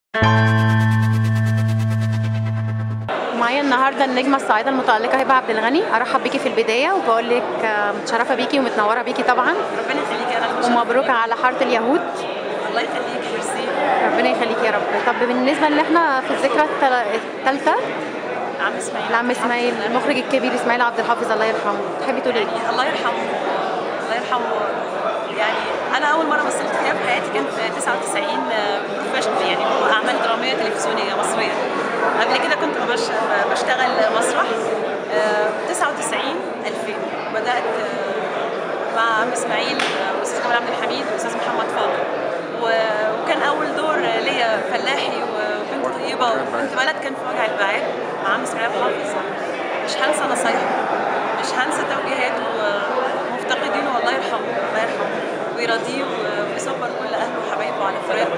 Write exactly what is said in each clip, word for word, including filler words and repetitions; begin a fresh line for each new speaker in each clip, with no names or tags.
معايا النهارده النجمه الصاعده المتالقه هبه عبد الغني. ارحب بيكي في البدايه وبقول لك متشرفه بيكي ومتنوره بيكي طبعا.
ربنا يخليكي. انا
ومبروك على حاره اليهود.
الله يخليكي. ميرسي.
ربنا يخليكي يا رب. طب بالنسبه ان احنا في الذكرى الثالثه
عم اسماعيل
لعم اسماعيل المخرج الكبير اسماعيل عبد الحافظ الله يرحمه، تحبي تقولي ايه؟
يعني الله يرحمه الله يرحمه. يعني انا اول مره مثلت فيها في حياتي كان في تسعة وتسعين بروفيشنال، يعني هو اعمال دراميه تلفزيونيه مصريه. قبل كده كنت بش بشتغل مسرح. تسعة وتسعين ألفين بدات مع عم اسماعيل والاستاذ كمال عبد الحميد والاستاذ محمد فاضل، وكان اول دور ليا فلاحي وبنت طيبه وبنت بلد كان في وجع البعاد مع عم اسماعيل حافظ. مش هنسى نصايحه، مش هنسى توجيهاته. مفتقدينه والله يرحمه الله يرحمه ويرضيه ويصبر كل اهله وحبايبه على فراقه.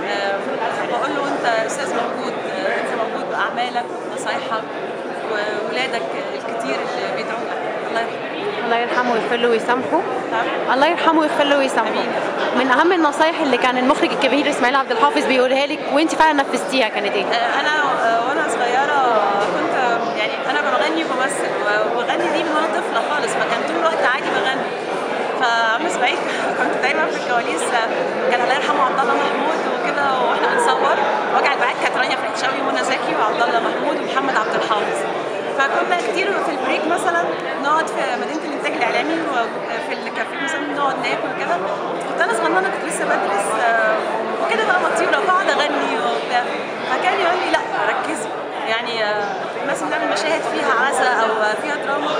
بقول له انت استاذ موجود، انت موجود باعمالك ونصايحك وولادك الكتير اللي بيدعوا لك. الله يرحمه.
الله يرحمه ويغفر له ويسامحه. الله يرحمه ويغفر له ويسامحه. من اهم النصايح اللي كان المخرج الكبير اسماعيل عبد الحافظ بيقولها لك وانت فعلا نفذتيها كانت ايه؟
انا وانا صغيره كنت يعني انا بغني وبمثل، وبغني دي من وانا طفله خالص، فكان طول الوقت عادي بغني. فعم اسماعيل كنت دايما في الكواليس، كان الله يرحمه عبد الله محمود وكده واحنا بنصور وجع البعاد، كانت رانيا فرنشاوي ومنى زكي وعبد الله محمود ومحمد عبد الحافظ. فكنا كتير في البريك مثلا نقعد في مدينه الانتاج الاعلامي وفي الكافيه مثلا نقعد ناكل كده. كنت انا صغننه كنت لسه بدرس وكده بقى مطيره بقعد اغني وبتاع، فكان يقول لي لا ركزي، يعني مثلا بنعمل مشاهد فيها عزا او فيها دراما،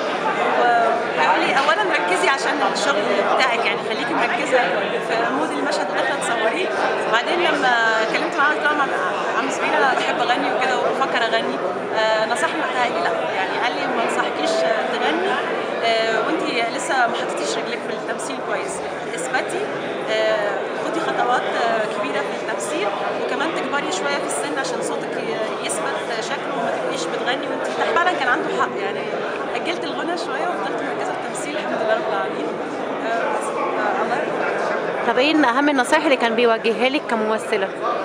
ويقول لي اولا ركزي عشان الشغل بتاعك، يعني خليكي مركزه في مود المشهد اللي داخله تصوريه. وبعدين لما كلمت معاه قلت له عم اسماعيل انا بحب اغني وكده وبفكر اغني، آه نصحني وقتها قال لي لا، يعني قال لي ما انصحكيش تغني آه وانت لسه ما حطيتيش رجلك في التمثيل كويس، اثبتي آه خدي خطوات آه كبيره في التمثيل، وكمان تكبري شويه في السن عشان صوتك يثبت شكله وما تبقيش بتغني وانت فعلا كان عنده حق. يعني اجلت الغنى شويه وفضلت مركزه في التمثيل الحمد لله رب العالمين. آه بس آه الله يرحمه.
طب ايه اهم النصائح اللي كان بيوجهها لك كممثله؟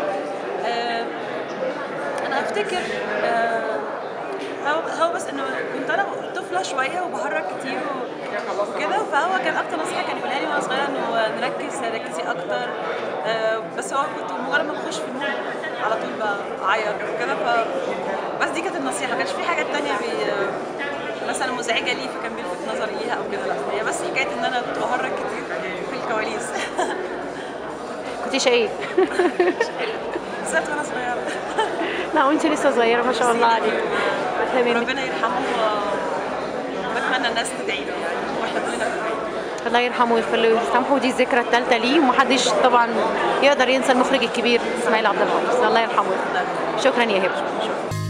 آه انا افتكر آه هو هو بس انه كنت انا طفله شويه وبهرج كتير وكده، فهو كان اكتر نصيحه كان يقولها لي وانا صغيره انه نركز ركزي اكتر. آه بس هو كنت مجرد ما بخش في النوم على طول بعيط وكده، ف بس دي كانت النصيحه، ما كانش في حاجات تانية بي مثلا مزعجه ليه فكان بيلفت نظري ليها او كده، لا هي بس حكايه ان انا كنت بهرج كتير في الكواليس.
كنتي شقيه؟
بالذات وانا صغيره.
لا وانت لسه صغيره ما شاء الله عليك.
ربنا يرحمه وبتمنى الناس تدعي له يعني واحنا كلنا بندعي.
الله يرحمه ويغفر له ويسامحه، ودي الذكرى الثالثه ليه ومحدش طبعا يقدر ينسى المخرج الكبير اسماعيل عبد الحافظ الله يرحمه. شكرا يا هبه.